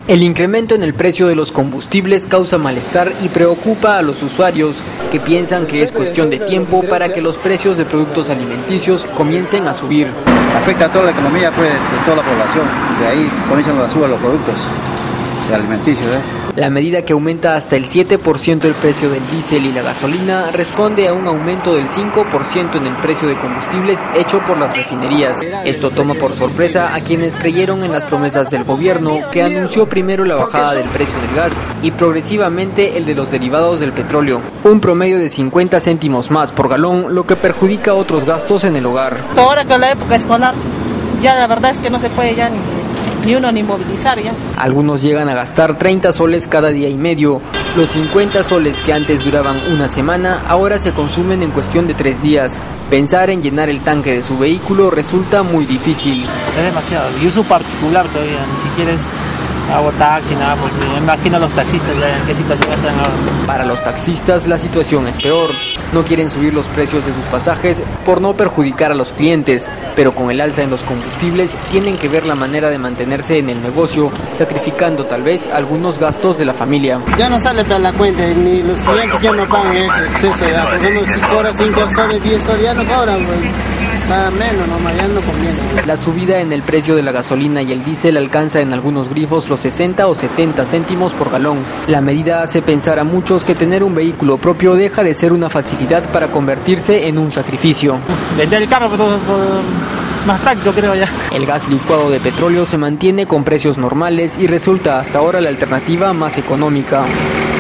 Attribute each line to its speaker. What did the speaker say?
Speaker 1: El incremento en el precio de los combustibles causa malestar y preocupa a los usuarios, que piensan que es cuestión de tiempo para que los precios de productos alimenticios comiencen a subir.
Speaker 2: Afecta a toda la economía, pues, de toda la población. De ahí comienzan a subir los productos alimenticios.
Speaker 1: La medida, que aumenta hasta el 7% el precio del diésel y la gasolina, responde a un aumento del 5% en el precio de combustibles hecho por las refinerías. Esto toma por sorpresa a quienes creyeron en las promesas del gobierno, que anunció primero la bajada del precio del gas y progresivamente el de los derivados del petróleo, un promedio de 50 céntimos más por galón, lo que perjudica otros gastos en el hogar.
Speaker 3: Ahora que la época escolar, ya la verdad es que no se puede ya ni uno ni movilizar ya.
Speaker 1: Algunos llegan a gastar 30 soles cada día y medio. Los 50 soles que antes duraban una semana, ahora se consumen en cuestión de 3 días. Pensar en llenar el tanque de su vehículo resulta muy difícil.
Speaker 4: Es demasiado, y uso particular todavía, ni siquiera hago taxi, nada, pues me imagino a los taxistas ya en qué situación están ahora.
Speaker 1: Para los taxistas la situación es peor. No quieren subir los precios de sus pasajes por no perjudicar a los clientes, pero con el alza en los combustibles tienen que ver la manera de mantenerse en el negocio, sacrificando tal vez algunos gastos de la familia.
Speaker 5: Ya no sale para la cuenta, ni los clientes ya no pagan ese exceso, ya. Por ejemplo, si cobra 5 soles, 10 soles, ya no cobran, pues. Nada menos, nomás, ya no conviene.
Speaker 1: La subida en el precio de la gasolina y el diésel alcanza en algunos grifos los 60 o 70 céntimos por galón. La medida hace pensar a muchos que tener un vehículo propio deja de ser una facilidad para convertirse en un sacrificio.
Speaker 4: Vender el carro por más práctico, creo ya.
Speaker 1: El gas licuado de petróleo se mantiene con precios normales y resulta hasta ahora la alternativa más económica.